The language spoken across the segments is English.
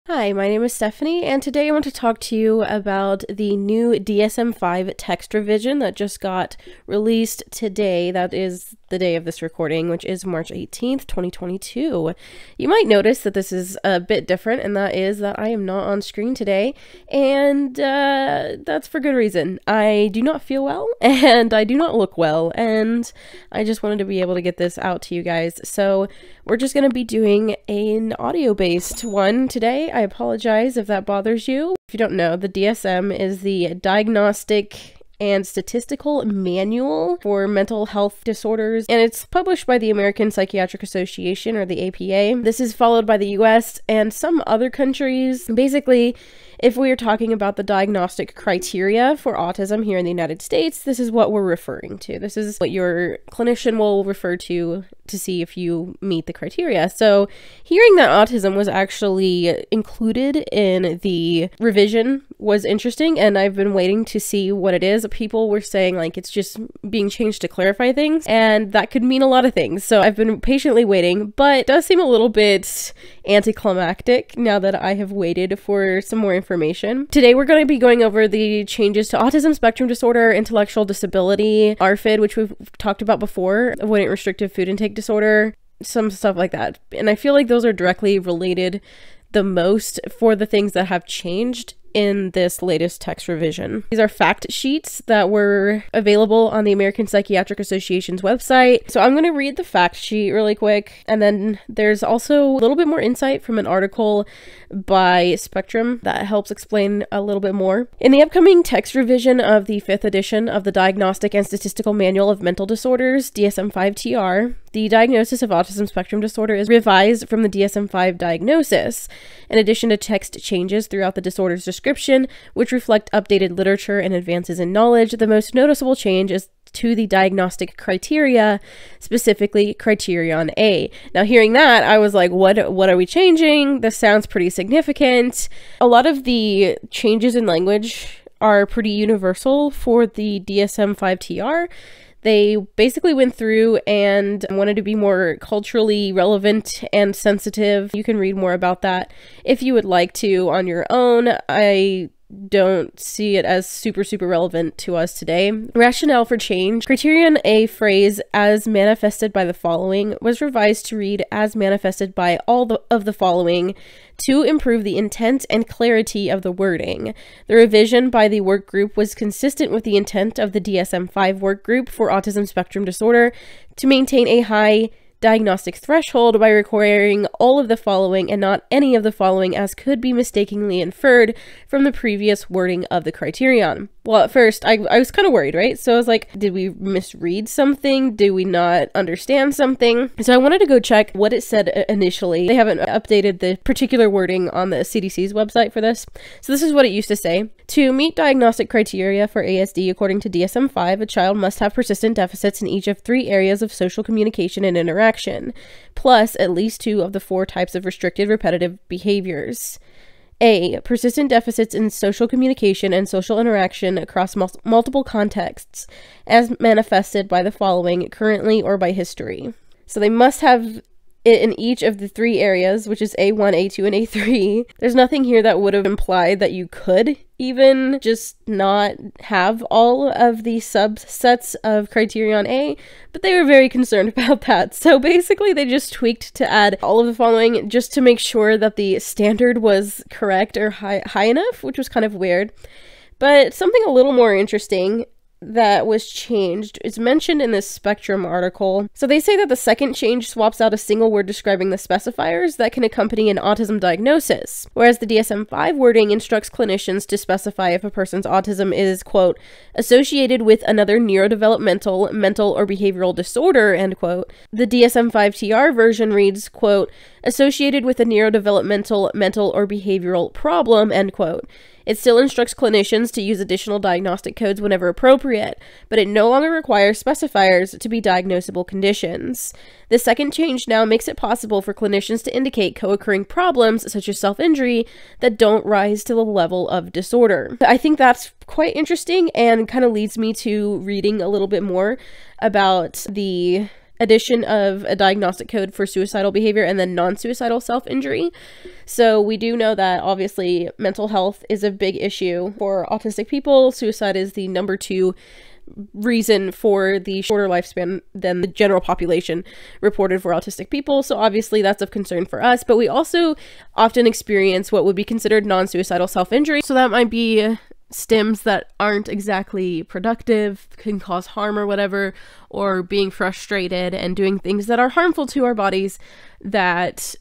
Hi, my name is Stephanie, and today I want to talk to you about the new DSM-5 text revision that just got released today. That is the day of this recording, which is March 18th, 2022. You might notice that this is a bit different, and that is that I am not on screen today, and that's for good reason. I do not feel well, and I do not look well, and I just wanted to be able to get this out to you guys. So we're just going to be doing an audio-based one today. I apologize if that bothers you. If you don't know, the DSM is the Diagnostic and Statistical Manual for Mental Health Disorders, and it's published by the American Psychiatric Association, or the APA. This is followed by the US and some other countries. Basically, if we are talking about the diagnostic criteria for autism here in the United States, this is what we're referring to. This is what your clinician will refer to see if you meet the criteria. So hearing that autism was actually included in the revision was interesting, and I've been waiting to see what it is. People were saying like it's just being changed to clarify things, and that could mean a lot of things. So I've been patiently waiting, but it does seem a little bit anticlimactic now that I have waited for some more information. Today we're going to be going over the changes to autism spectrum disorder, intellectual disability, ARFID, which we've talked about before, avoidant restrictive food intake disorder, some stuff like that. And I feel like those are directly related the most for the things that have changed in this latest text revision. These are fact sheets that were available on the American Psychiatric Association's website. So I'm going to read the fact sheet really quick, and then there's also a little bit more insight from an article by Spectrum that helps explain a little bit more. In the upcoming text revision of the 5th edition of the Diagnostic and Statistical Manual of Mental Disorders, DSM-5-TR, the diagnosis of autism spectrum disorder is revised from the DSM-5 diagnosis, in addition to text changes throughout the disorder's description, which reflect updated literature and advances in knowledge. The most noticeable change is to the diagnostic criteria, specifically Criterion A. Now, hearing that, I was like, what are we changing? This sounds pretty significant. A lot of the changes in language are pretty universal for the DSM-5-TR. They basically went through and wanted to be more culturally relevant and sensitive. You can read more about that if you would like to on your own. I don't see it as super relevant to us today. Rationale for change. Criterion A phrase, as manifested by the following, was revised to read as manifested by all of the following to improve the intent and clarity of the wording. The revision by the work group was consistent with the intent of the DSM-5 work group for autism spectrum disorder to maintain a high diagnostic threshold by requiring all of the following and not any of the following, as could be mistakenly inferred from the previous wording of the criterion. Well, at first, I was kind of worried, right? So I was like, did we misread something? Did we not understand something? So I wanted to go check what it said initially. They haven't updated the particular wording on the CDC's website for this. So this is what it used to say. To meet diagnostic criteria for ASD according to DSM-5, a child must have persistent deficits in each of 3 areas of social communication and interaction, plus at least 2 of the 4 types of restricted repetitive behaviors. A. Persistent deficits in social communication and social interaction across multiple contexts, as manifested by the following, currently or by history. So they must have it in each of the 3 areas, which is A1, A2, and A3. There's nothing here that would have implied that you could even just not have all of the subsets of Criterion A, but they were very concerned about that. So basically they just tweaked to add all of the following just to make sure that the standard was correct or high enough, which was kind of weird. But something a little more interesting that was changed is mentioned in this Spectrum article. So they say that the second change swaps out a single word describing the specifiers that can accompany an autism diagnosis, whereas the DSM-5 wording instructs clinicians to specify if a person's autism is, quote, associated with another neurodevelopmental, mental, or behavioral disorder, end quote. The DSM-5-TR version reads, quote, associated with a neurodevelopmental, mental, or behavioral problem, end quote. It still instructs clinicians to use additional diagnostic codes whenever appropriate, but it no longer requires specifiers to be diagnosable conditions. The second change now makes it possible for clinicians to indicate co-occurring problems, such as self-injury, that don't rise to the level of disorder. I think that's quite interesting and kind of leads me to reading a little bit more about the addition of a diagnostic code for suicidal behavior and then non-suicidal self-injury. So we do know that obviously mental health is a big issue for autistic people. Suicide is the number 2 reason for the shorter lifespan than the general population reported for autistic people. So obviously that's of concern for us, but we also often experience what would be considered non-suicidal self-injury. So that might be stims that aren't exactly productive, can cause harm or whatever, or being frustrated and doing things that are harmful to our bodies that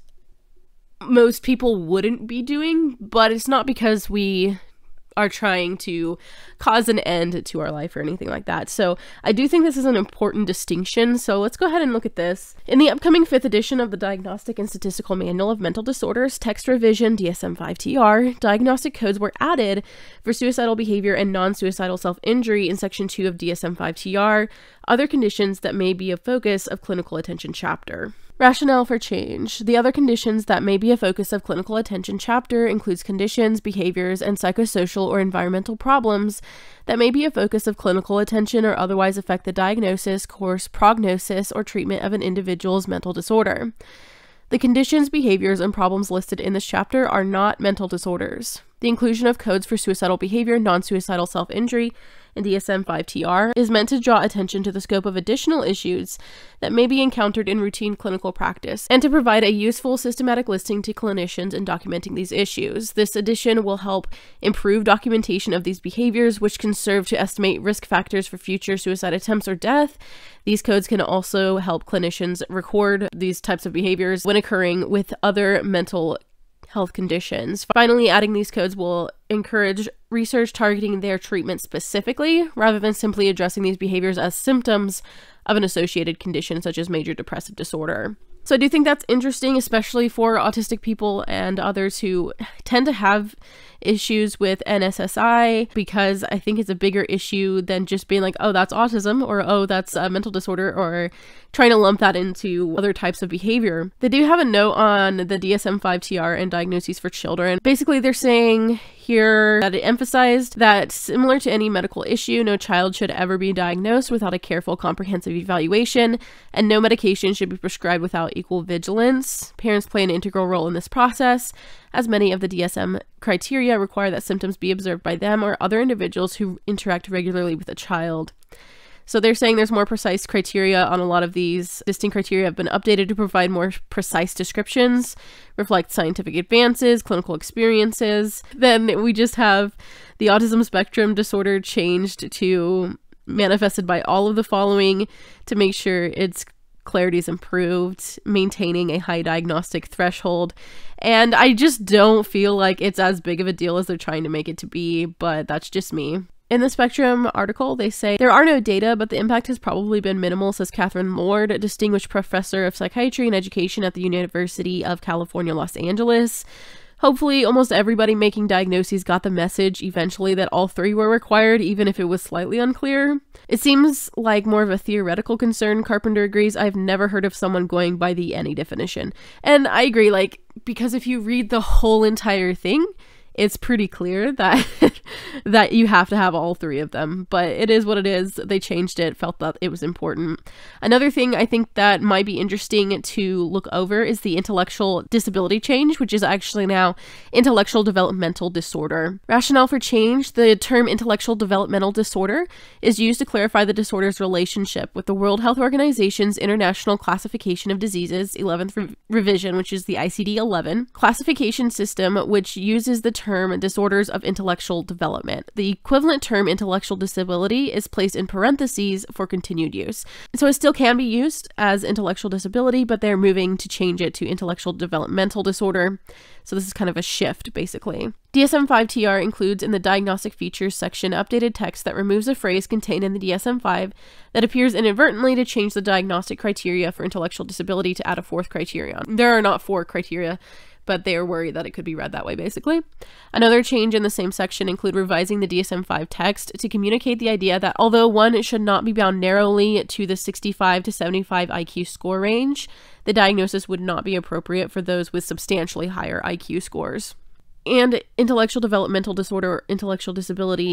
most people wouldn't be doing, but it's not because we are trying to cause an end to our life or anything like that. So I do think this is an important distinction. So let's go ahead and look at this. In the upcoming 5th edition of the Diagnostic and Statistical Manual of Mental Disorders, text revision DSM-5-TR, diagnostic codes were added for suicidal behavior and non-suicidal self-injury in Section 2 of DSM-5-TR, other conditions that may be a focus of clinical attention chapter. Rationale for change. The other conditions that may be a focus of clinical attention chapter includes conditions, behaviors, and psychosocial or environmental problems that may be a focus of clinical attention or otherwise affect the diagnosis, course, prognosis, or treatment of an individual's mental disorder. The conditions, behaviors, and problems listed in this chapter are not mental disorders. The inclusion of codes for suicidal behavior, non-suicidal self-injury, and DSM-5-TR is meant to draw attention to the scope of additional issues that may be encountered in routine clinical practice, and to provide a useful systematic listing to clinicians in documenting these issues. This addition will help improve documentation of these behaviors, which can serve to estimate risk factors for future suicide attempts or death. These codes can also help clinicians record these types of behaviors when occurring with other mental health conditions. Finally, adding these codes will encourage research targeting their treatment specifically, rather than simply addressing these behaviors as symptoms of an associated condition such as major depressive disorder. So I do think that's interesting, especially for autistic people and others who tend to have issues with NSSI, because I think it's a bigger issue than just being like, oh, that's autism, or oh, that's a mental disorder, or trying to lump that into other types of behavior. They do have a note on the DSM-5-TR and diagnoses for children. Basically, they're saying here that it emphasized that similar to any medical issue, no child should ever be diagnosed without a careful, comprehensive evaluation, and no medication should be prescribed without equal vigilance. Parents play an integral role in this process, as many of the DSM criteria require that symptoms be observed by them or other individuals who interact regularly with a child. So they're saying there's more precise criteria on a lot of these. Existing criteria have been updated to provide more precise descriptions, reflect scientific advances, clinical experiences. Then we just have the autism spectrum disorder changed to manifested by all of the following to make sure its clarity is improved, maintaining a high diagnostic threshold. And I just don't feel like it's as big of a deal as they're trying to make it to be, but that's just me. In the Spectrum article, they say, there are no data, but the impact has probably been minimal, says Catherine Lord, a distinguished professor of psychiatry and education at the University of California, Los Angeles. Hopefully, almost everybody making diagnoses got the message eventually that all 3 were required, even if it was slightly unclear. It seems like more of a theoretical concern, Carpenter agrees. I've never heard of someone going by the any definition. And I agree, because if you read the whole entire thing, it's pretty clear that that you have to have all 3 of them, but it is what it is. They changed it, felt that it was important. Another thing I think that might be interesting to look over is the intellectual disability change, which is actually now intellectual developmental disorder. Rationale for change: the term intellectual developmental disorder is used to clarify the disorder's relationship with the World Health Organization's International Classification of Diseases 11th revision, which is the ICD-11 classification system, which uses the term disorders of intellectual development. The equivalent term intellectual disability is placed in parentheses for continued use. So it still can be used as intellectual disability, but they're moving to change it to intellectual developmental disorder. So this is kind of a shift, basically. DSM-5-TR includes in the diagnostic features section updated text that removes a phrase contained in the DSM-5 that appears inadvertently to change the diagnostic criteria for intellectual disability to add a 4th criterion. There are not 4 criteria, but they are worried that it could be read that way, basically. Another change in the same section include revising the DSM-5 text to communicate the idea that although one should not be bound narrowly to the 65 to 75 IQ score range, the diagnosis would not be appropriate for those with substantially higher IQ scores. And intellectual developmental disorder or intellectual disability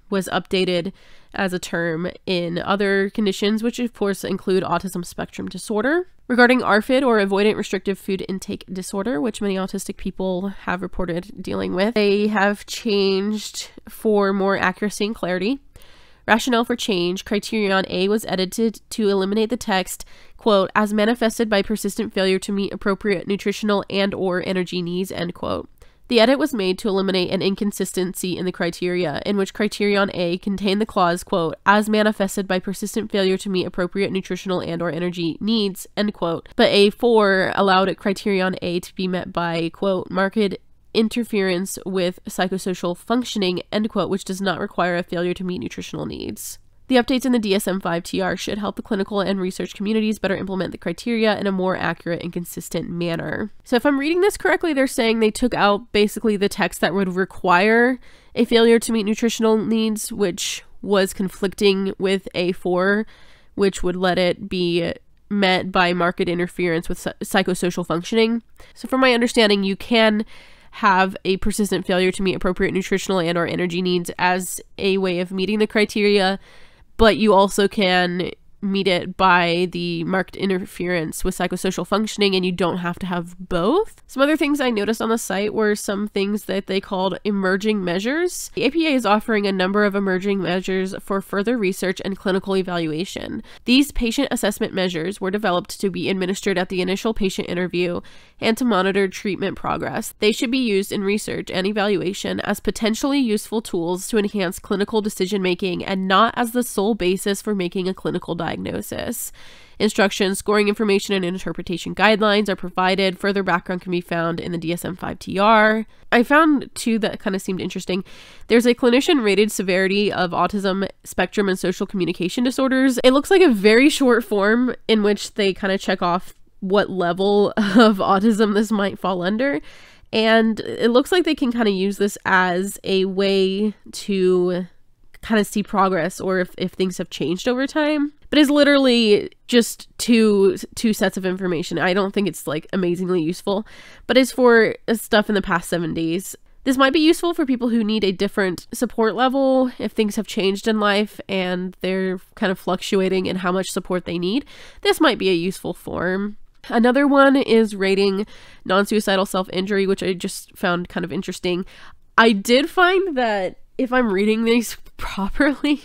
was updated as a term in other conditions, which of course include autism spectrum disorder. Regarding ARFID, or avoidant restrictive food intake disorder, which many autistic people have reported dealing with, they have changed for more accuracy and clarity. Rationale for change: criterion A was edited to eliminate the text, quote, as manifested by persistent failure to meet appropriate nutritional and or energy needs, end quote. The edit was made to eliminate an inconsistency in the criteria, in which criterion A contained the clause, quote, as manifested by persistent failure to meet appropriate nutritional and or energy needs, end quote. But A4 allowed criterion A to be met by, quote, marked interference with psychosocial functioning, end quote, which does not require a failure to meet nutritional needs. The updates in the DSM-5-TR should help the clinical and research communities better implement the criteria in a more accurate and consistent manner. So if I'm reading this correctly, they're saying they took out basically the text that would require a failure to meet nutritional needs, which was conflicting with A4, which would let it be met by marked interference with psychosocial functioning. So from my understanding, you can have a persistent failure to meet appropriate nutritional and or energy needs as a way of meeting the criteria, but you also can meet it by the marked interference with psychosocial functioning, and you don't have to have both. Some other things I noticed on the site were some things that they called emerging measures. The APA is offering a number of emerging measures for further research and clinical evaluation. These patient assessment measures were developed to be administered at the initial patient interview and to monitor treatment progress. They should be used in research and evaluation as potentially useful tools to enhance clinical decision-making and not as the sole basis for making a clinical diagnosis. Instructions, scoring information, and interpretation guidelines are provided. Further background can be found in the DSM-5-TR. I found two that kind of seemed interesting. There's a clinician-rated severity of autism spectrum and social communication disorders. It looks like a very short form in which they kind of check off what level of autism this might fall under. And it looks like they can kind of use this as a way to kind of see progress or if things have changed over time. But it's literally just two sets of information. I don't think it's like amazingly useful, but it's for stuff in the past 7 days. This might be useful for people who need a different support level if things have changed in life and they're kind of fluctuating in how much support they need. This might be a useful form. Another one is rating non-suicidal self-injury, which I just found kind of interesting. I did find that if I'm reading these properly,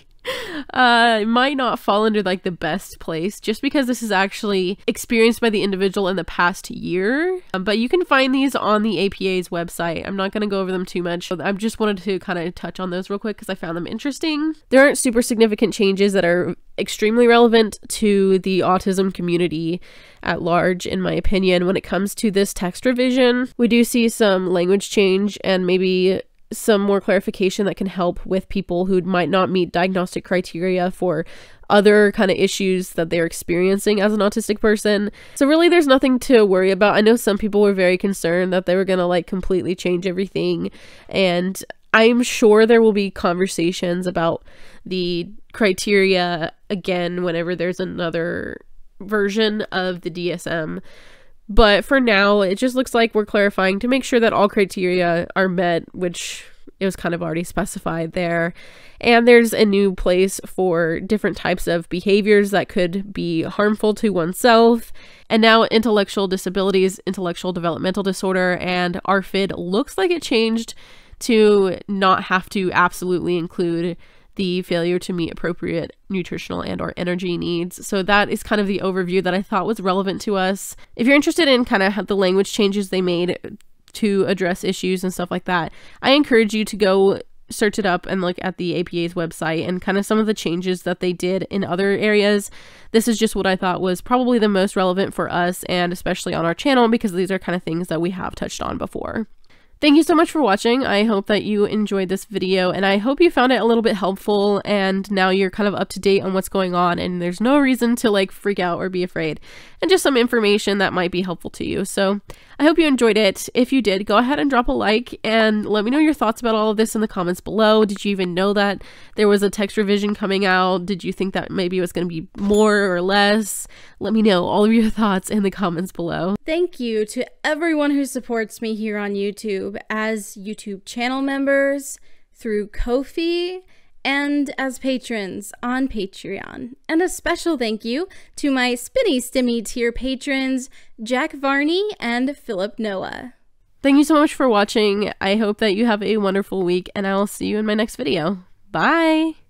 it might not fall under like the best place just because this is actually experienced by the individual in the past year. But you can find these on the APA's website. I'm not going to go over them too much. I just wanted to kind of touch on those real quick because I found them interesting. There aren't super significant changes that are extremely relevant to the autism community at large, in my opinion. When it comes to this text revision, we do see some language change and maybe some more clarification that can help with people who might not meet diagnostic criteria for other kind of issues that they're experiencing as an autistic person. So really there's nothing to worry about. I know some people were very concerned that they were gonna like completely change everything, and I'm sure there will be conversations about the criteria again whenever there's another version of the DSM. But for now, it just looks like we're clarifying to make sure that all criteria are met, which it was kind of already specified there. And there's a new place for different types of behaviors that could be harmful to oneself. And now intellectual disabilities, intellectual developmental disorder, and ARFID looks like it changed to not have to absolutely include the failure to meet appropriate nutritional and or energy needs. So that is kind of the overview that I thought was relevant to us. If you're interested in kind of the language changes they made to address issues and stuff like that, I encourage you to go search it up and look at the APA's website and kind of some of the changes that they did in other areas. This is just what I thought was probably the most relevant for us, and especially on our channel, because these are kind of things that we have touched on before. Thank you so much for watching. I hope that you enjoyed this video, and I hope you found it a little bit helpful, and now you're kind of up to date on what's going on, and there's no reason to like freak out or be afraid, and just some information that might be helpful to you. So I hope you enjoyed it. If you did, go ahead and drop a like and let me know your thoughts about all of this in the comments below. Did you even know that there was a text revision coming out? Did you think that maybe it was going to be more or less? Let me know all of your thoughts in the comments below. Thank you to everyone who supports me here on YouTube as YouTube channel members, through Ko-fi, and as patrons on Patreon. And a special thank you to my Spinny Stimmy tier patrons, Jack Varney and Philip Noah. Thank you so much for watching. I hope that you have a wonderful week, and I will see you in my next video. Bye!